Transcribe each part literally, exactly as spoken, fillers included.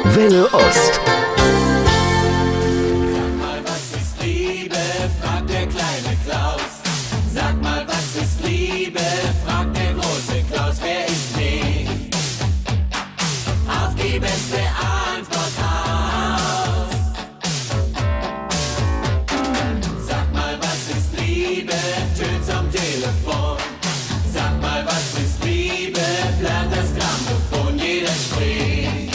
Welle Ost. Sag mal, was ist Liebe? Fragt der kleine Klaus. Sag mal, was ist Liebe? Fragt der große Klaus. Wer ist nicht auf die beste Antwort aus? Sag mal, was ist Liebe? Tönt's am Telefon. Sag mal, was ist Liebe? Bleibt das Grammophon, jeder spricht.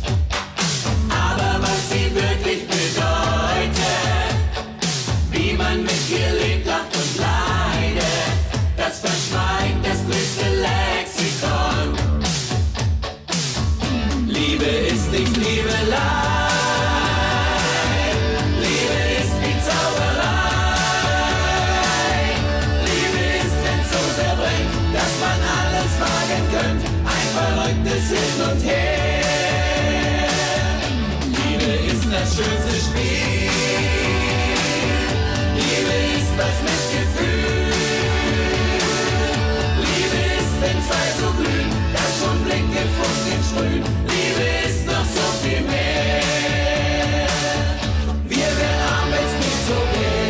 Aber was sie wirklich bedeutet, wie man mit ihr lebt, lacht und leidet, das verschweigt das größte Lexikon. Liebe ist nicht Liebelei, Liebe ist wie Zauberei. Liebe ist, wenn's so sehr brennt, dass man alles wagen könnt, ein verrücktes Hin und Her. Liebe ist das schönste Spiel, Liebe ist was mit Gefühl. Liebe ist, wenn zwei so glühen, dass schon Blicke Funken sprühen. Liebe ist noch so viel mehr. Wir wären arm, wenn's nicht so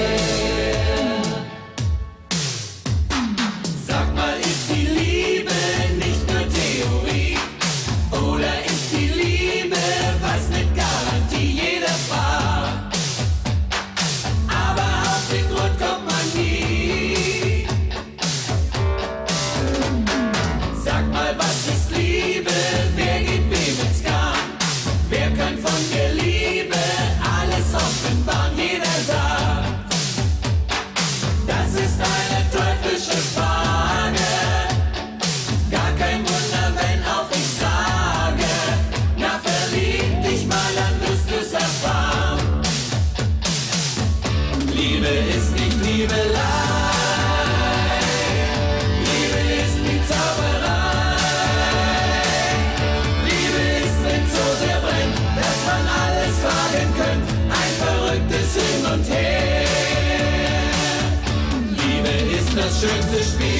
wär. Sag mal, ist die Liebe nicht nur Theorie? Oder ist die Liebe was mit Garantie? Jeder fragt, aber auf den Grund kommt man nie. Sag mal, was ist Liebe? Wer geht wem ins Garn? Wer kann von der Liebe alles offenbaren? Jeder sagt, das ist eine teuflische Frage. Gar kein Wunder, wenn auch ich sage, na verlieb dich mal, dann wirst du's erfahren. Liebe ist nicht Liebelei, Liebe ist wie Zauberei. Liebe ist, wenn's so sehr brennt, dass man alles wagen könnt, ein verrücktes Hin und Her. Liebe ist das schönste Spiel,